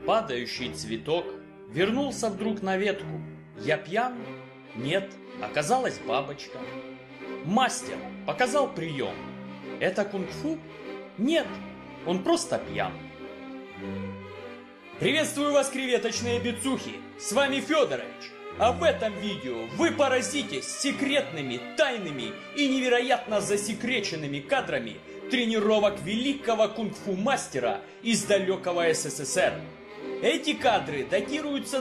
падающий цветок вернулся вдруг на ветку. Я пьян? Нет, оказалась бабочка. Мастер показал прием. Это кунг-фу? Нет, он просто пьян. Приветствую вас, креветочные бицухи! С вами Федорович. А в этом видео вы поразитесь секретными, тайными и невероятно засекреченными кадрами тренировок великого кунг-фу мастера из далекого СССР. Эти кадры датируются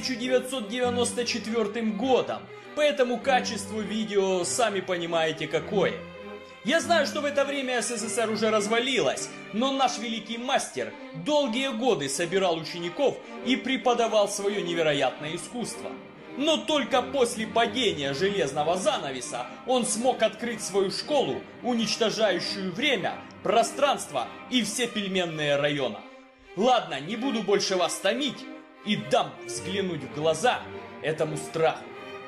1994 годом, поэтому качество видео сами понимаете какое. Я знаю, что в это время СССР уже развалилась, но наш великий мастер долгие годы собирал учеников и преподавал свое невероятное искусство. Но только после падения железного занавеса он смог открыть свою школу, уничтожающую время, пространство и все пельменные районы. Ладно, не буду больше вас томить и дам взглянуть в глаза этому страху.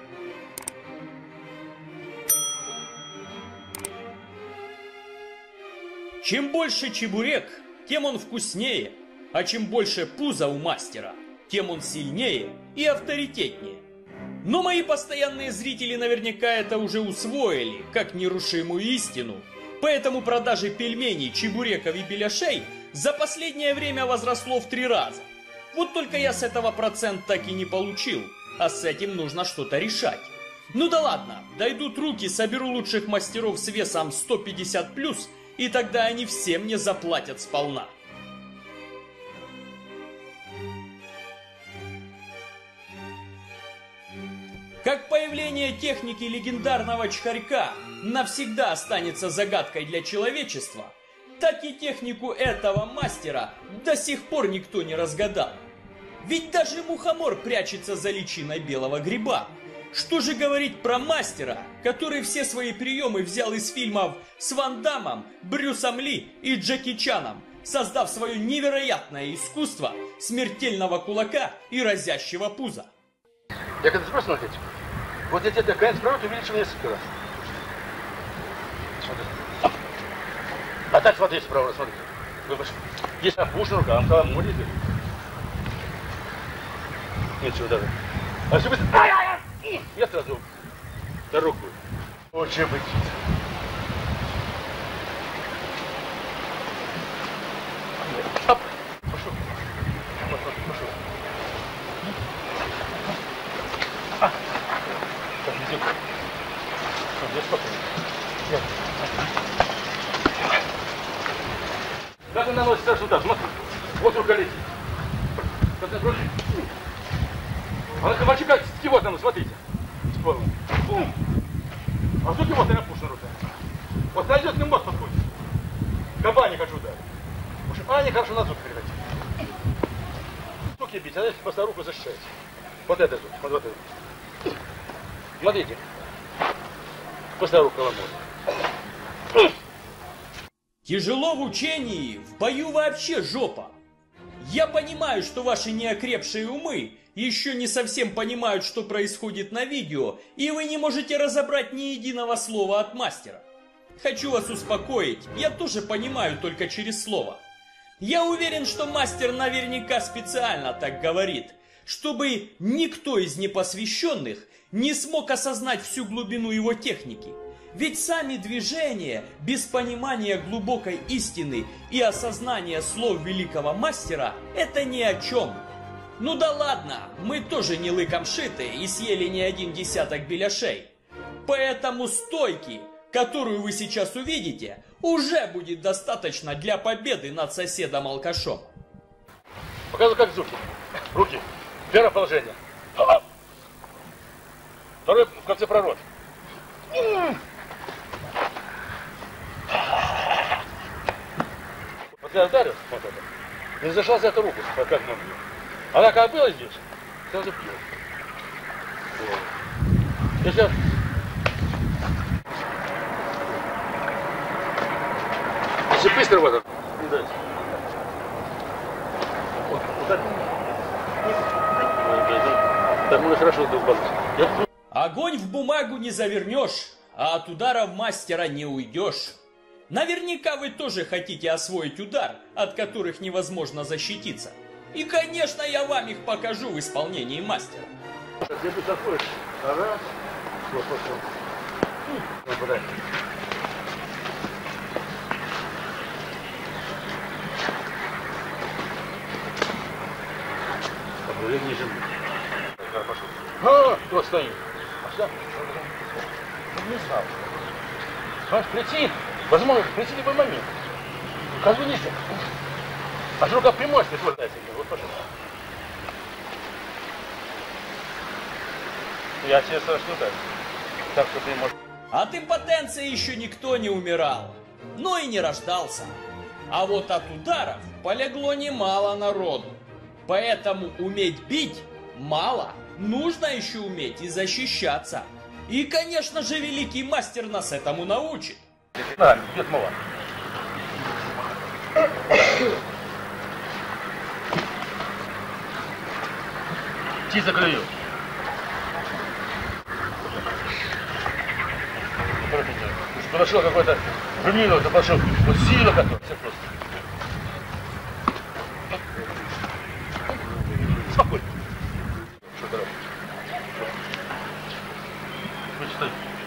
Чем больше чебурек, тем он вкуснее, а чем больше пуза у мастера, тем он сильнее и авторитетнее. Но мои постоянные зрители наверняка это уже усвоили, как нерушимую истину. Поэтому продажи пельменей, чебуреков и беляшей за последнее время возросло в 3 раза. Вот только я с этого процент так и не получил, а с этим нужно что-то решать. Ну да ладно, дойдут руки, соберу лучших мастеров с весом 150+, и тогда они все мне заплатят сполна. Как появление техники легендарного Чхарька навсегда останется загадкой для человечества, так и технику этого мастера до сих пор никто не разгадал. Ведь даже мухомор прячется за личиной белого гриба. Что же говорить про мастера, который все свои приемы взял из фильмов с Ван Даммом, Брюсом Ли и Джеки Чаном, создав свое невероятное искусство смертельного кулака и разящего пуза. Я когда сброс смотрите, вот эти конец провод увеличил несколько раз. Смотрите. А так смотрите справа, смотрите. Есть опушена рука, а там море идет. Ничего даже. А все быстро. Я сразу за руку. Очень быть. Оп. Пошел. Пошел. Так, иди. Я спокойно. Как он наносит старший удар? Смотри. Вот рука летит. Как на руке. А на кабачке как кивот нам, смотрите. А тут кивот, наверное, пушена рука. Вот найдет мне мост подходит. Кабани хочу ударить. В общем, они хорошо на зуб передать. Суки бить, а дальше просто руку защищать. Вот это зуб, вот это. Смотрите. После руку ломать. Тяжело в учении, в бою вообще жопа. Я понимаю, что ваши неокрепшие умы еще не совсем понимают, что происходит на видео, и вы не можете разобрать ни единого слова от мастера. Хочу вас успокоить, я тоже понимаю только через слово. Я уверен, что мастер наверняка специально так говорит, чтобы никто из непосвященных не смог осознать всю глубину его техники. Ведь сами движения, без понимания глубокой истины и осознания слов великого мастера, это ни о чем. Ну да ладно, мы тоже не лыком шиты и съели не 1 десяток беляшей. Поэтому стойки, которую вы сейчас увидите, уже будет достаточно для победы над соседом-алкашом. Показываю как зубки. Руки. Первое положение. Второе в конце пророт. Вот я ударил, вот это, не зашла за эту руку, как нам бьет. Она как была здесь, сразу бьет. Если... Если быстро вот это, не дать. Вот так. Так мы хорошо долбались. Огонь в бумагу не завернешь, а от ударов мастера не уйдешь. Наверняка вы тоже хотите освоить удар, от которых невозможно защититься. И, конечно, я вам их покажу в исполнении мастера. Где ты заходишь? Раз. Вот. Ну, подай. Ниже. Пошел. Кто стоит? А сюда? Не знал. Можешь прийти? Возможно, прийти в любой момент. Каждый нельзя. А что рука прямой, если хватается? Вот, пожалуйста. Я тебе страшно так что ты можешь... От импотенции еще никто не умирал, но и не рождался. А вот от ударов полегло немало народу. Поэтому уметь бить мало, нужно еще уметь и защищаться. И, конечно же, великий мастер нас этому научит. На, идет мало. Чисто клюет. Подошел какой-то гнилой, пошел. Вот сила какая-то. Все просто. Спокойно. Что ты робишь? Стой.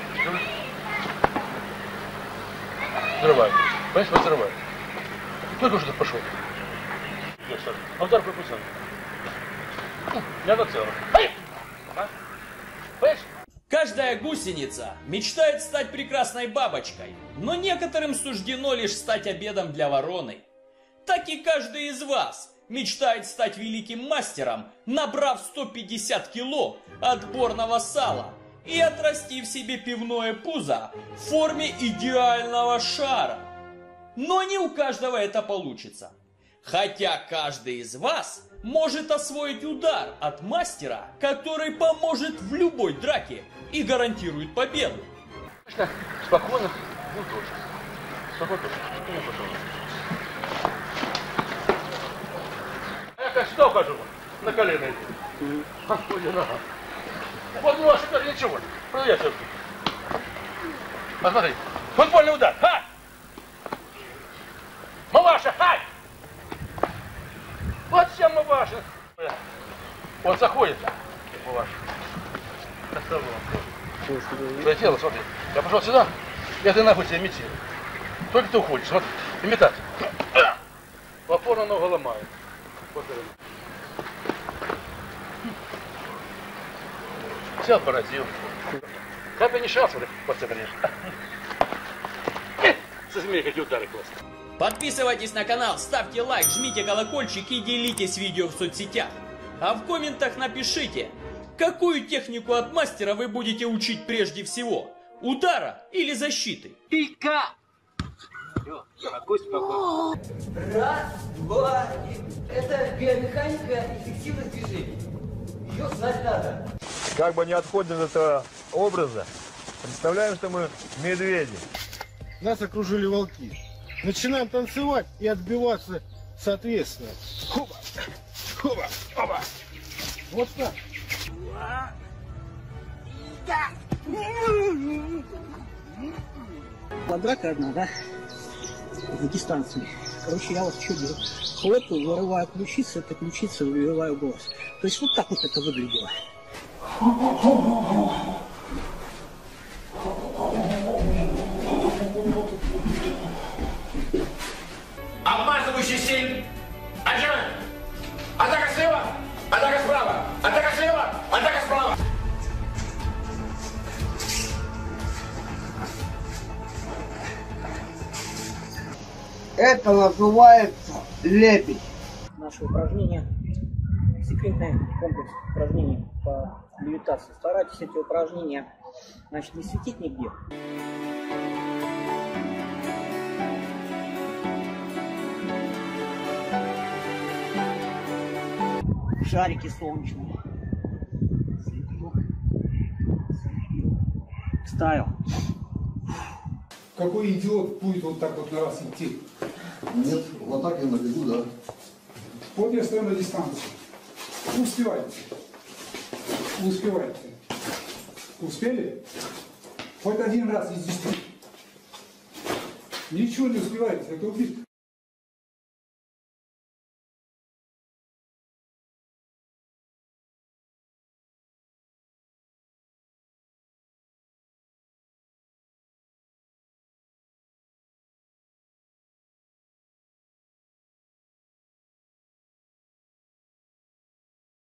Взрывай. Понимаешь, взрывай. Только что ты пошел. А удар пропустил. Не надо целого. Понимаешь? Каждая гусеница мечтает стать прекрасной бабочкой, но некоторым суждено лишь стать обедом для вороны. Так и каждый из вас мечтает стать великим мастером, набрав 150 кило отборного сала и отрастив себе пивное пузо в форме идеального шара. Но не у каждого это получится. Хотя каждый из вас может освоить удар от мастера, который поможет в любой драке и гарантирует победу. Спокойно. Ну тоже. Спокойно. Ну, я как сюда ухожу. На колено иди. Вот ну, ошибка, ничего. Проверь все. Посмотри. Футбольный удар. Ха! Мамаша, хай! Вот все Мамаша. Он заходит. Мамаша. Твое тело, смотри. Я пошел сюда, я ты нахуй тебя имитирую. Только ты уходишь, смотри. Имитация. В опору ногу ломает. Вот все поразил. Как бы не шался, так посмотришь. Со змеей какие удары классные. Подписывайтесь на канал, ставьте лайк, жмите колокольчик и делитесь видео в соцсетях. А в комментах напишите, какую технику от мастера вы будете учить прежде всего? Удара или защиты? Пика! Какой спокойный. Раз, два, это биомеханика эффективных движений. Ее знать надо. Как бы не отходим от этого образа, представляем, что мы медведи. Нас окружили волки. Начинаем танцевать и отбиваться соответственно. Хоба, хоба, хоба. Вот так. Драка одна, да? В дистанции. Короче, я вот что делаю? Хлопаю, вырываю ключицу, это ключица, выбиваю голос. То есть вот так вот это выглядело. Обмазывающий стиль. Один. Атака слева. Атака справа. Атака слева. Атака справа. Это называется лебедь. Наше упражнение, секретный комплекс упражнений по левитации. Старайтесь эти упражнения, значит, не светить нигде. Шарики солнечные. Ставил. Какой идиот будет вот так вот на раз идти? Нет, вот так я на бегу, да. Вот я стою на дистанции. Успевайте. Успевайте. Успели? Хоть один раз из 10. Ничего не успеваете, это убить.